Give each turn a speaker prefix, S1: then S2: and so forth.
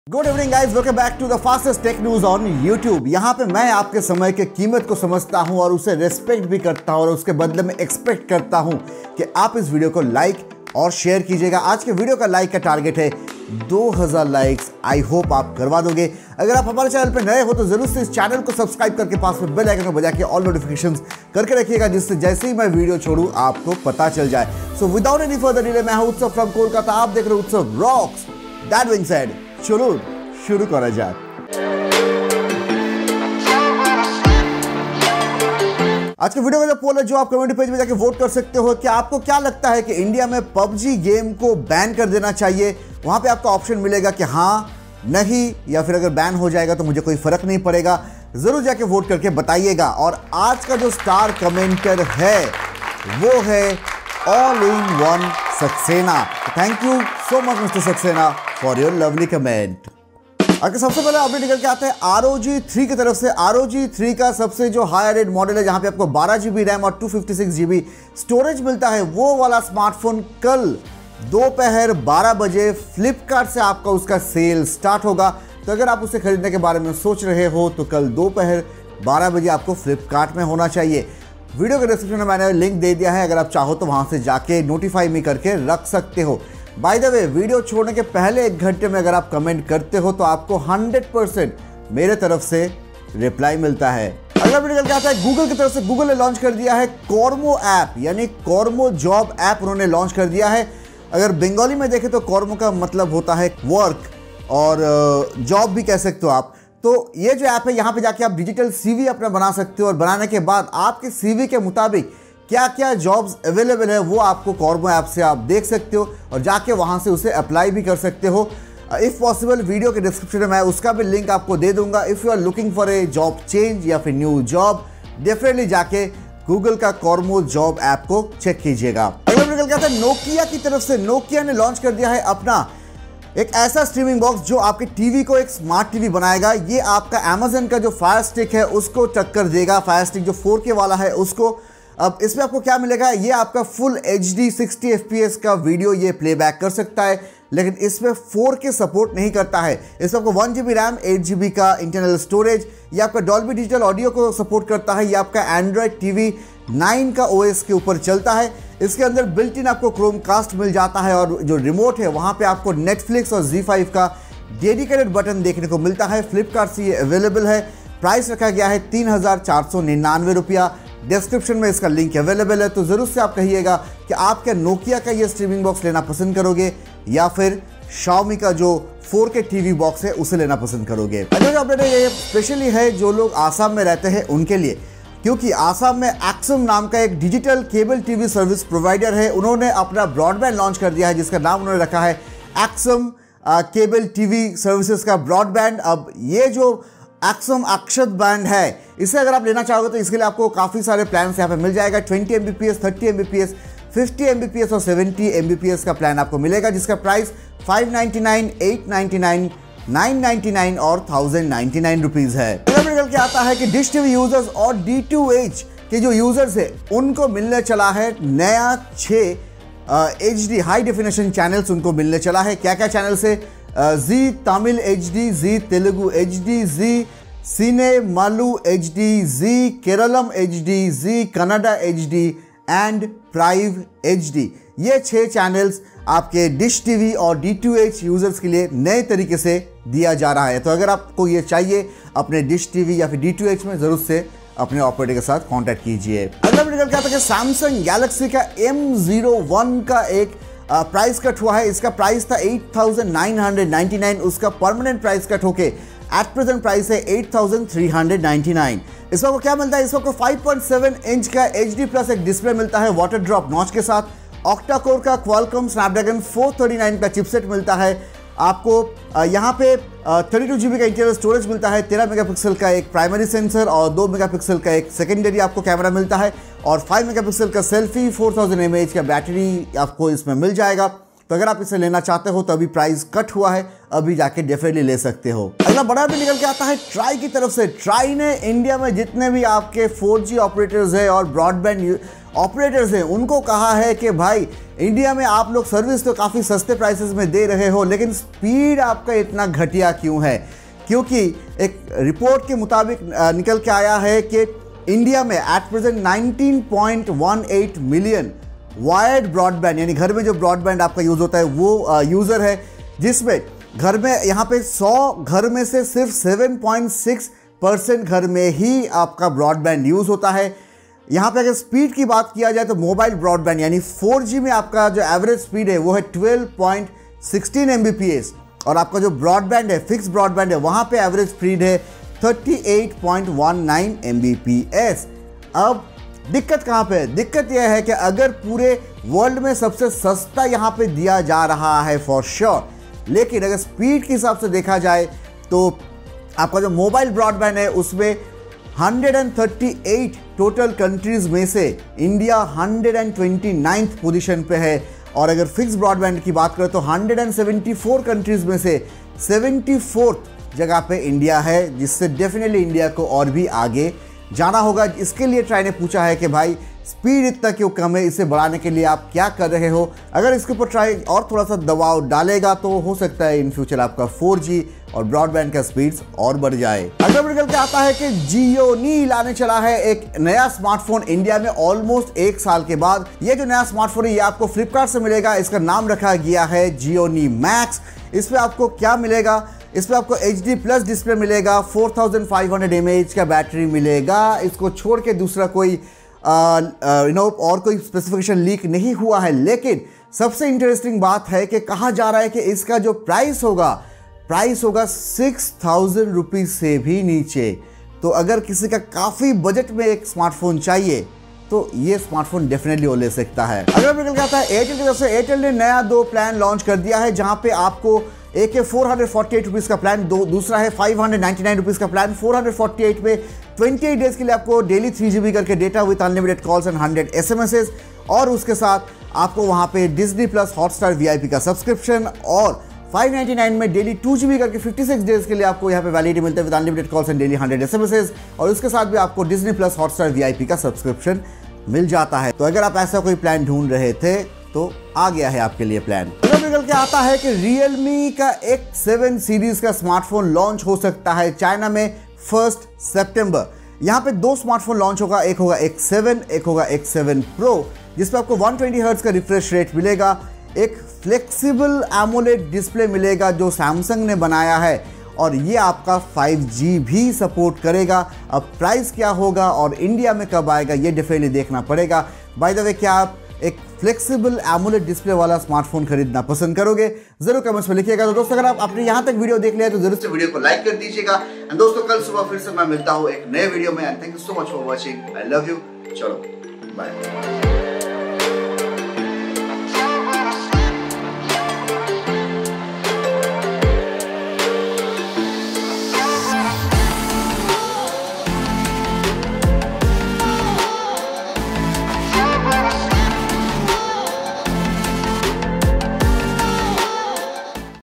S1: Good evening guys, welcome back to the fastest tech news on YouTube. यहाँ पे मैं आपके समय के कीमत को समझता हूँ और उसे रेस्पेक्ट भी करता हूँ और उसके बदले में एक्सपेक्ट करता हूँ कि आप इस वीडियो को लाइक और शेयर कीजिएगा। आज के वीडियो का लाइक का टारगेट है 2000 लाइक्स। आई होप आप करवा दोगे। अगर आप हमारे चैनल पर नए हो तो जरूर से इस चैनल को सब्सक्राइब करके पास में बेल आइकन को बजा के ऑल नोटिफिकेशंस करके रखिएगा, जिससे जैसे ही मैं वीडियो छोड़ूं आपको पता चल जाए। So without any further delay, मैं हूं उत्सव फ्रॉम कोलकाता। आप देख रहे हो उत्सव रॉक्स। दैट बीइंग सेड, चलो शुरू करा जाए। आज के वीडियो का जो पोल है, जो आप कम्युनिटी पेज में जाके वोट कर सकते हो कि आपको क्या लगता है कि इंडिया में पबजी गेम को बैन कर देना चाहिए। वहां पे आपको ऑप्शन मिलेगा कि हाँ, नहीं, या फिर अगर बैन हो जाएगा तो मुझे कोई फर्क नहीं पड़ेगा। जरूर जाके वोट करके बताइएगा। और आज का जो स्टार कमेंटर है वो है all in one Saxena. Thank you so much mister Saxena for your lovely comment. अगर सबसे पहले अपडेट निकल के आते हैं ROG 3 की तरफ से। ROG 3 का सबसे जो हायर एंड मॉडल है, जहां पे आपको 12 GB रैम और 256 GB स्टोरेज मिलता है, वो वाला स्मार्टफोन कल दोपहर 12 बजे फ्लिपकार्ट से आपका उसका सेल स्टार्ट होगा। तो अगर आप उसे खरीदने के बारे में सोच रहे हो तो कल दोपहर 12 बजे आपको फ्लिपकार्ट में होना चाहिए। वीडियो के डिस्क्रिप्शन में मैंने लिंक दे दिया है, अगर आप चाहो तो वहां से जाके नोटिफाई मी करके रख सकते हो। बाय द वे, वीडियो छोड़ने के पहले 1 घंटे में अगर आप कमेंट करते हो तो आपको 100% मेरे तरफ से रिप्लाई मिलता है। अगला वीडियो निकल के आता है गूगल की तरफ से। गूगल ने लॉन्च कर दिया है कॉर्मो ऐप, यानी कॉर्मो जॉब ऐप उन्होंने लॉन्च कर दिया है। अगर बंगाली में देखें तो कॉर्मो का मतलब होता है वर्क और जॉब भी कह सकते हो आप। तो ये जो ऐप है, यहाँ पे जाके आप डिजिटल CV अपना बना सकते हो और बनाने के बाद आपके CV के मुताबिक क्या क्या जॉब्स अवेलेबल है वो आपको कॉर्मो ऐप से आप देख सकते हो और जाके वहाँ से उसे अप्लाई भी कर सकते हो। इफ़ पॉसिबल वीडियो के डिस्क्रिप्शन में मैं उसका भी लिंक आपको दे दूंगा। If you are looking for a job change या फिर न्यू जॉब, डेफिनेटली जाके गूगल का कॉर्मो जॉब ऐप को चेक कीजिएगा। अगला निकल गया था नोकिया की तरफ से। नोकिया ने लॉन्च कर दिया है अपना एक ऐसा स्ट्रीमिंग बॉक्स जो आपके टीवी को एक स्मार्ट टीवी बनाएगा। ये आपका अमेजन का जो फायर स्टिक है उसको टक्कर देगा। फायर स्टिक जो 4K वाला है उसको। अब इसमें आपको क्या मिलेगा, ये आपका फुल HD 60 FPS का वीडियो ये प्लेबैक कर सकता है, लेकिन इसमें 4K सपोर्ट नहीं करता है। इसमें आपको 1 GB रैम, 8 GB का इंटरनल स्टोरेज, ये आपका डॉल्बी डिजिटल ऑडियो को सपोर्ट करता है। ये आपका एंड्रॉयड TV 9 का OS के ऊपर चलता है। इसके अंदर बिल्ट इन आपको क्रोमकास्ट मिल जाता है और जो रिमोट है वहाँ पे आपको नेटफ्लिक्स और Z5 का डेडिकेटेड बटन देखने को मिलता है। फ्लिपकार्ट से ये अवेलेबल है। प्राइस रखा गया है 3499 रुपया। डिस्क्रिप्शन में इसका लिंक अवेलेबल है, तो ज़रूर से आप कहिएगा कि आप क्या नोकिया का ये स्ट्रीमिंग बॉक्स लेना पसंद करोगे या फिर Xiaomi का जो 4K TV बॉक्स है उसे लेना पसंद करोगे। अगला जो अपडेट है ये स्पेशली है जो लोग आसाम में रहते हैं उनके लिए, क्योंकि आसाम में एक्सम नाम का एक digital cable TV service provider है। उन्होंने अपना ब्रॉडबैंड लॉन्च कर दिया है, जिसका नाम उन्होंने रखा है एक्सम केबल TV सर्विसेज का ब्रॉडबैंड। अब ये जो एक्सम अक्षत बैंड है, इसे अगर आप लेना चाहोगे तो इसके लिए आपको काफ़ी सारे प्लान्स यहाँ पे मिल जाएगा। 20 Mbps, 30 Mbps, 50 Mbps और 70 Mbps का प्लान आपको मिलेगा, जिसका प्राइस 599, 899, 999 और 1099 रुपीज़ है। अगला निकल के आता है कि डिश TV यूजर्स और D2H के जो यूजर्स है उनको मिलने चला है नया 6 HD हाई डेफिनेशन चैनल्स उनको मिलने चला है। क्या क्या चैनल्स है? जी Tamil HD, ji Telugu HD, Zee Cinemalu HD, Zee Keralam HD, Zee Kannada HD and प्राइव HD। ये 6 चैनल्स आपके डिश TV और D2H यूजर्स के लिए नए तरीके से दिया जा रहा है। तो अगर आपको ये चाहिए अपने डिश TV या फिर D2H में, ज़रूर से अपने ऑपरेटर के साथ कांटेक्ट कीजिए। अगला निकल के आता है कि सैमसंग गैलेक्सी का M01 का एक प्राइस कट हुआ है। इसका प्राइस था 8999, उसका परमानेंट प्राइस कट होके एट प्रेजेंट प्राइस है 8399। इसमें आपको क्या मिलता है? इसमें आपको 5.7 इंच का HD+ एक डिस्प्ले मिलता है वाटर ड्रॉप नॉच के साथ। ऑक्टा कोर का क्वालकॉम स्नैपड्रैगन 439 का चिपसेट मिलता है आपको। यहाँ पे 32 GB का इंटरनल स्टोरेज मिलता है। 13 मेगापिक्सल का एक प्राइमरी सेंसर और 2 मेगापिक्सल का एक सेकेंडरी आपको कैमरा मिलता है और 5 मेगापिक्सल का सेल्फी, 4000 mAh का बैटरी आपको इसमें मिल जाएगा। तो अगर आप इसे लेना चाहते हो तो अभी प्राइस कट हुआ है, अभी जाके डेफिनेटली ले सकते हो। अगला बड़ा भी निकल के आता है ट्राई की तरफ से। ट्राई ने इंडिया में जितने भी आपके 4G ऑपरेटर्स है और ब्रॉडबैंड ऑपरेटर्स हैं उनको कहा है कि भाई इंडिया में आप लोग सर्विस तो काफ़ी सस्ते प्राइसेस में दे रहे हो, लेकिन स्पीड आपका इतना घटिया क्यों है? क्योंकि एक रिपोर्ट के मुताबिक निकल के आया है कि इंडिया में at present 19.18 million wired broadband यानी घर में जो ब्रॉडबैंड आपका यूज़ होता है वो यूज़र है, जिसमें घर में यहाँ पे 100 घर में से सिर्फ 7.6% घर में ही आपका ब्रॉडबैंड यूज़ होता है। यहाँ पे अगर स्पीड की बात किया जाए तो मोबाइल ब्रॉडबैंड यानी 4G में आपका जो एवरेज स्पीड है वो है 12.16 Mbps और आपका जो ब्रॉडबैंड है, फिक्स ब्रॉडबैंड है, वहाँ पे एवरेज स्पीड है 38.19 Mbps। अब दिक्कत कहाँ पे है? दिक्कत यह है कि अगर पूरे वर्ल्ड में सबसे सस्ता यहाँ पे दिया जा रहा है फॉर श्योर, लेकिन अगर स्पीड के हिसाब से देखा जाए तो आपका जो मोबाइल ब्रॉडबैंड है उसमें 138 टोटल कंट्रीज में से इंडिया 129th पोजीशन पे है, और अगर फिक्स ब्रॉडबैंड की बात करें तो 174 कंट्रीज में से 74th जगह पे इंडिया है, जिससे डेफिनेटली इंडिया को और भी आगे जाना होगा। इसके लिए ट्राई ने पूछा है कि भाई स्पीड इतना क्यों कम है, इसे बढ़ाने के लिए आप क्या कर रहे हो? अगर इसके ऊपर ट्राई और थोड़ा सा दबाव डालेगा तो हो सकता है इन फ्यूचर आपका 4G और ब्रॉडबैंड का स्पीड्स और बढ़ जाए। अगला निकल के आता है कि जियोनी लाने चला है एक नया स्मार्टफोन इंडिया में ऑलमोस्ट 1 साल के बाद। ये जो नया स्मार्टफोन है ये आपको फ्लिपकार्ट से मिलेगा। इसका नाम रखा गया है जियोनी मैक्स। इस पर आपको क्या मिलेगा? इस पर आपको HD+ डिस्प्ले मिलेगा, 4500 mAh का बैटरी मिलेगा। इसको छोड़ के दूसरा कोई और कोई स्पेसिफिकेशन लीक नहीं हुआ है। लेकिन सबसे इंटरेस्टिंग बात है कि कहा जा रहा है कि इसका जो प्राइस होगा 6000 रुपीज से भी नीचे। तो अगर किसी का काफ़ी बजट में एक स्मार्टफोन चाहिए तो ये स्मार्टफोन डेफिनेटली वो ले सकता है। अगर निकल के आता है एयरटेल की तरफ से, एयरटेल ने नया 2 प्लान लॉन्च कर दिया है, जहां पे आपको एक है 448 रुपीज़ का प्लान, दूसरा है 599 रुपीज़ का प्लान। 448 में 28 डेज के लिए आपको डेली 3 GB करके data with unlimited calls and 100 SMS, और उसके साथ आपको वहाँ पे Disney+ हॉटस्टार VIP का सब्सक्रिप्शन, और 599 में डेली 2 GB करके 56 डेज के लिए आपको यहाँ पे वैलिडिटी मिलता है with unlimited calls and daily 100 SMS, और उसके साथ भी आपको Disney+ हॉटस्टार VIP का सब्सक्रिप्शन मिल जाता है। तो अगर आप ऐसा कोई प्लान ढूंढ रहे थे तो आ गया है आपके लिए प्लान। निकल के आता है कि Realme का X7 सीरीज का स्मार्टफोन लॉन्च हो सकता है चाइना में 1 सितंबर। यहाँ पे 2 स्मार्टफोन लॉन्च होगा, एक होगा X7, एक होगा X7 Pro, जिसपे आपको 120 हर्ट्ज का रिफ्रेश रेट मिलेगा, एक फ्लेक्सिबल एमोलेड डिस्प्ले मिलेगा जो सैमसंग ने बनाया है, और ये आपका 5G भी सपोर्ट करेगा। अब प्राइस क्या होगा और इंडिया में कब आएगा ये डेफिनेटली देखना पड़ेगा। बाय द वे, क्या आप एक फ्लेक्सिबल एमोलेड डिस्प्ले वाला स्मार्टफोन खरीदना पसंद करोगे? जरूर कमेंट्स में लिखिएगा। तो दोस्तों, अगर आपने यहाँ तक वीडियो देख लिया है तो जरूर से वीडियो को लाइक कर दीजिएगा। एंड दोस्तों, कल सुबह फिर से मैं मिलता हूँ एक नए वीडियो में। And thank you so much for watching. I love you. चलो बाय।